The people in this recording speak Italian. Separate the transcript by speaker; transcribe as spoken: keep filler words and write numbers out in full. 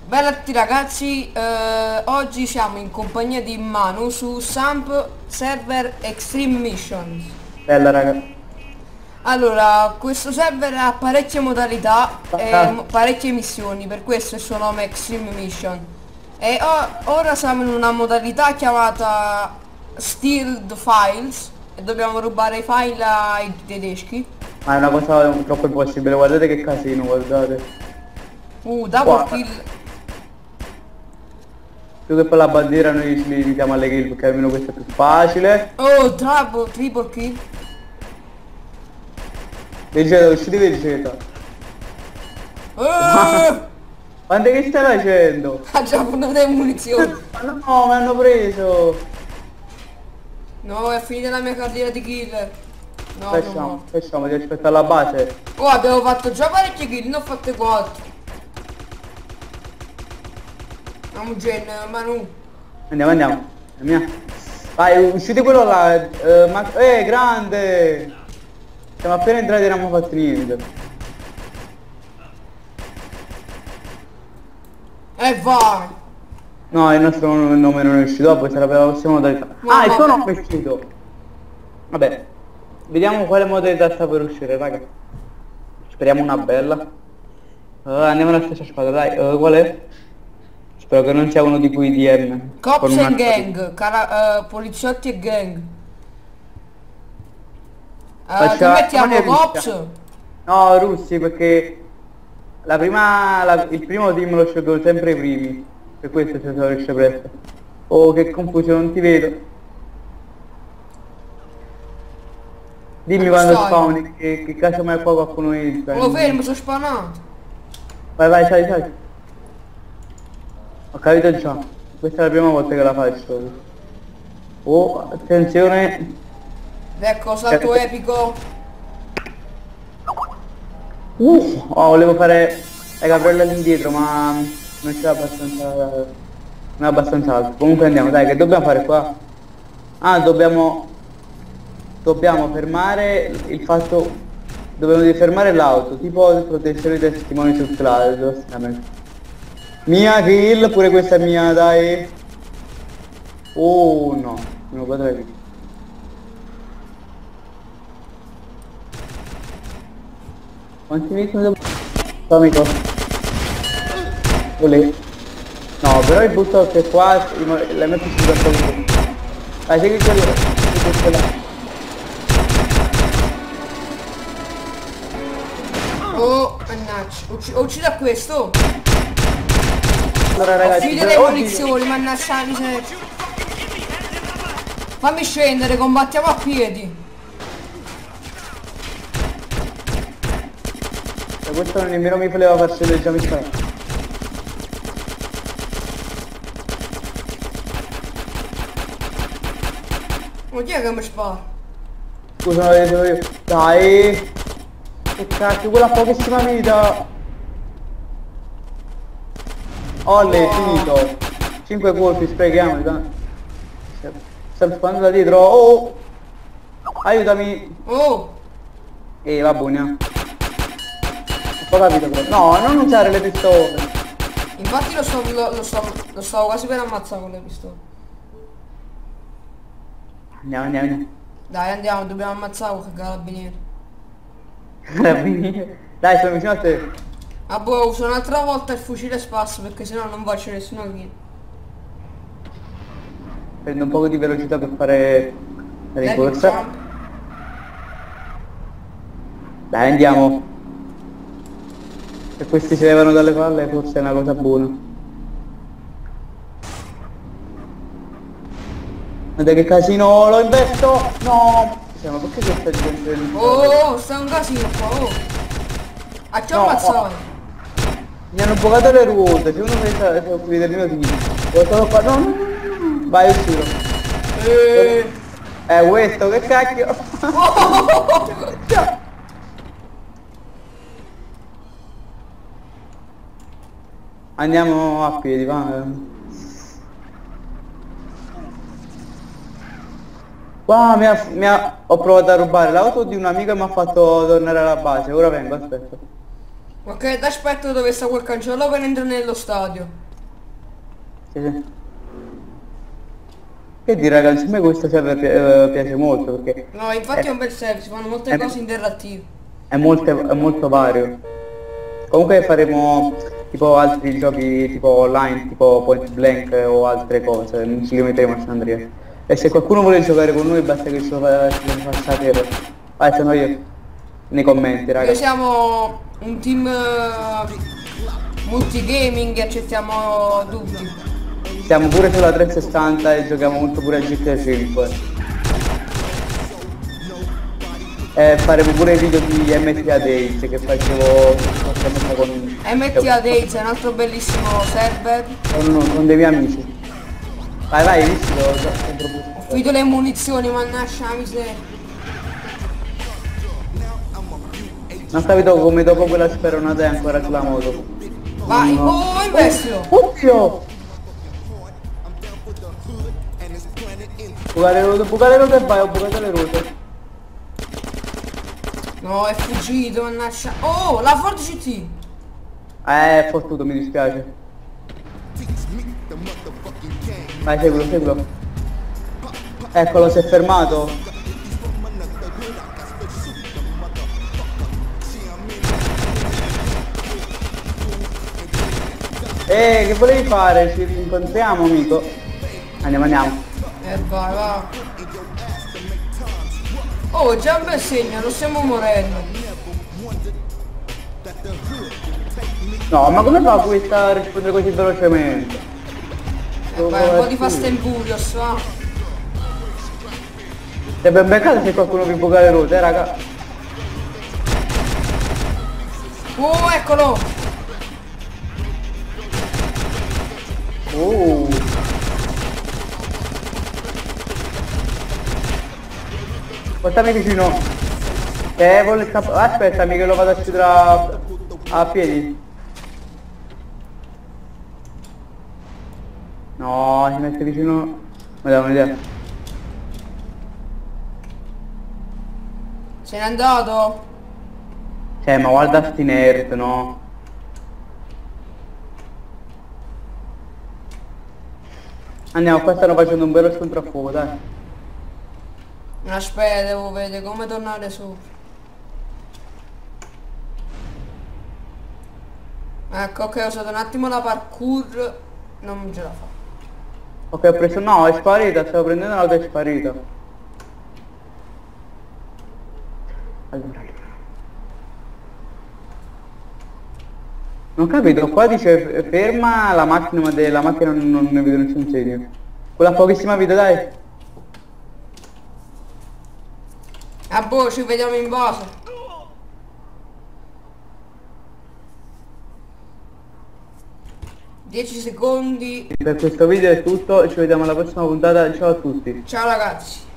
Speaker 1: Bella a tutti ragazzi, eh, oggi siamo in compagnia di Manu su Samp Server Extreme Missions.
Speaker 2: Bella raga.
Speaker 1: Allora, questo server ha parecchie modalità e
Speaker 2: Ah,
Speaker 1: mo- parecchie missioni, per questo è il suo nome Extreme Mission. E o- ora siamo in una modalità chiamata Steal the Files e dobbiamo rubare i file ai tedeschi.
Speaker 2: ma è una cosa troppo impossibile, guardate che casino, guardate.
Speaker 1: Uh, double
Speaker 2: Qua,
Speaker 1: kill.
Speaker 2: più che per la bandiera noi ci limitiamo alle kill perché almeno questo è più facile.
Speaker 1: Oh, trouble, triple kill.
Speaker 2: Vegeta, uscite Vegeta.
Speaker 1: Oh!
Speaker 2: Quante che stai facendo?
Speaker 1: Ha già puntato le munizioni.
Speaker 2: Ma no, mi hanno preso.
Speaker 1: No, è finita la mia carriera di killer. No, no,
Speaker 2: Facciamo,
Speaker 1: no.
Speaker 2: facciamo, ti aspetta alla base.
Speaker 1: Oh, abbiamo fatto già parecchie kill, ne ho fatte quattro. Andiamo Gen, Manu.
Speaker 2: Andiamo, andiamo. È mia. Vai, uscite quello là. Eh, ma... eh grande! Siamo appena entrati e non abbiamo fatto niente.
Speaker 1: E vai.
Speaker 2: No, il nostro nome non è uscito, poi sarà per la prossima modalità.
Speaker 1: No,
Speaker 2: Ah, il tuo
Speaker 1: vabbè.
Speaker 2: nome è uscito. Vabbè, vediamo quale modalità sta per uscire, raga. Speriamo una bella. Uh, andiamo alla stessa squadra, dai. Uh, qual è? Spero che non sia uno di quei D M.
Speaker 1: Cops
Speaker 2: con una-
Speaker 1: and gang, cara- eh, poliziotti e gang. Eh, ti
Speaker 2: Faccia-
Speaker 1: mettiamo
Speaker 2: come
Speaker 1: cops?
Speaker 2: No, russi, perché la prima, la- il primo team lo scelgono sempre i primi. Per questo si esaurisce presto. Oh, che confusione, non ti vedo. Dimmi
Speaker 1: Dove
Speaker 2: quando
Speaker 1: stai?
Speaker 2: spawni, che, che caso mai qua qualcuno entra.
Speaker 1: Oh, fermo, sono spanato.
Speaker 2: Vai, vai, sai, sai. Ho capito già. Questa è la prima volta che la faccio. Oh, attenzione.
Speaker 1: Ecco, salto epico.
Speaker 2: Uh, oh, volevo fare la capriola all'indietro, ma non c'è abbastanza. Non è abbastanza alto. Comunque andiamo, dai, che dobbiamo fare qua? Ah, dobbiamo. Dobbiamo fermare il fatto. Dobbiamo fermare l'auto, tipo protezione dei testimoni sul cloud. Mia kill, pure questa è mia, dai. Oh no, non potrei. Quanti vittime devo... Ciao amico. Olè. No, però il butto che qua la metto sul salute. Dai, segui quello. Segui quello.
Speaker 1: Oh, mannaggia. Ucc- uccida questo.
Speaker 2: Allora ragazzi,
Speaker 1: Finite le
Speaker 2: oddio.
Speaker 1: munizioni, mannaggia la miseria. Fammi scendere, combattiamo a piedi.
Speaker 2: E questo nemmeno mi voleva far scendere, già mi sta.
Speaker 1: Ma chi è che mi spara?
Speaker 2: Scusa, non vedo io. Dai. Che cacchio, quella ha pochissima vita. Olle, è finito. cinque colpi, sprechiamo. Dai. Sta sparando da dietro. Oh! Aiutami.
Speaker 1: Oh,
Speaker 2: Ehi, va buona. Ho capito però. No, non usare le pistole.
Speaker 1: infatti lo, sto, lo, lo, sto, lo stavo quasi per ammazzare con le pistole.
Speaker 2: Andiamo, andiamo, andiamo.
Speaker 1: Dai, andiamo, dobbiamo ammazzare quel carabiniere.
Speaker 2: Carabinieri. Dai, sono vicino a te.
Speaker 1: Ah boh, uso un'altra volta il fucile spasso perché sennò non faccio nessuna kill.
Speaker 2: Prendo un po' di velocità per fare la
Speaker 1: Dai,
Speaker 2: rincorsa.
Speaker 1: jump.
Speaker 2: Dai, andiamo. Se questi si levano dalle palle forse è una cosa buona. Guarda che casino, lo investo! No! Cioè, ma perché questa gente...
Speaker 1: Oh, oh, oh, sta un casino qua, oh. Ah, ti ho
Speaker 2: No,
Speaker 1: ammazzato.
Speaker 2: Mi hanno bucato le ruote, se uno mi sa vedere il mio team. Lo stavo qua, no, no, no, no. Vai, uscito.
Speaker 1: Eh.
Speaker 2: Eh, questo, che cacchio! Andiamo a piedi, va. Qua mi ha, mi ha- ho provato a rubare l'auto di un amico e mi ha fatto tornare alla base, ora vengo, aspetta.
Speaker 1: Ok, aspetta dove sta quel cancello per entrare nello stadio.
Speaker 2: Sì, sì. Che dire ragazzi, a me questo server pi- eh, piace molto perché
Speaker 1: No, infatti è un bel service, fanno molte
Speaker 2: è,
Speaker 1: cose interattive.
Speaker 2: è molto, è molto vario. Comunque faremo tipo altri giochi tipo online, tipo Point Blank o altre cose, non ci limiteremo a San Andrea. E se qualcuno vuole giocare con noi basta che ce lo fa- ce lo faccia sapere. Vai, se no io nei commenti,
Speaker 1: Noi
Speaker 2: raga.
Speaker 1: siamo un team eh, multigaming e accettiamo tutti.
Speaker 2: Siamo pure sulla trecentosessanta e giochiamo molto pure a G T A cinque. E faremo pure i video di M T A Days che facevo qualche anno fa con,
Speaker 1: M T A Days è un altro bellissimo server.
Speaker 2: con, con dei miei amici. Vai, vai, visto?
Speaker 1: Ho finito le munizioni, mannaggia la miseria.
Speaker 2: Non capito come dopo quella speronata è ancora sulla moto.
Speaker 1: Vai,
Speaker 2: No.
Speaker 1: oh, investilo!
Speaker 2: Oddio! Bucare le ruote, bucare le ruote e vai, ho bucato le ruote.
Speaker 1: No, è fuggito, mannaggia. Oh, la Ford G T!
Speaker 2: Eh, è fottuto, mi dispiace. Vai, seguilo, seguilo. Eccolo, si è fermato. Eh, che volevi fare? Ci rincontriamo, amico. Andiamo, andiamo.
Speaker 1: E vai, va. Oh, già un bel segno, non stiamo morendo.
Speaker 2: No, ma come fa questa a rispondere così velocemente?
Speaker 1: E vai, un po' di Fast and Furious, va.
Speaker 2: È ben beccato se qualcuno vi buca le ruote, eh, raga.
Speaker 1: Oh, eccolo!
Speaker 2: Oh. Portami vicino. Eh, vuole scappare. Aspettami che lo vado a chiudere a, a piedi. No, si mette vicino. Mi dà un'idea.
Speaker 1: Se n'è andato?
Speaker 2: Cioè, ma guarda sti nerd, no? Andiamo, qua stanno facendo un vero scontro a fuoco, dai.
Speaker 1: Aspetta, devo vedere come tornare su. Ecco, ok, ho usato un attimo la parkour. Non ce la fa.
Speaker 2: Ok, ho preso... No, è sparita, stavo prendendo l'auto, è sparita. Allora, allora. Non capito, qua dice ferma la macchina, ma della macchina non, non ne vedo nessun segno. Quella pochissima vita, dai.
Speaker 1: Ah boh, ci vediamo in base. dieci secondi.
Speaker 2: Per questo video è tutto, ci vediamo alla prossima puntata, ciao a tutti.
Speaker 1: Ciao ragazzi.